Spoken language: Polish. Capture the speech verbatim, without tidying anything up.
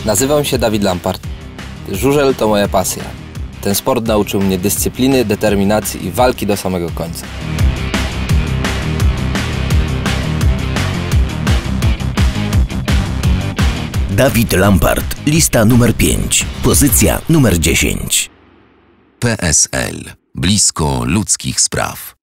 Nazywam się Dawid Lampart. Żużel to moja pasja. Ten sport nauczył mnie dyscypliny, determinacji i walki do samego końca. Dawid Lampart, lista numer pięć, pozycja numer dziesięć. P S L. Blisko ludzkich spraw.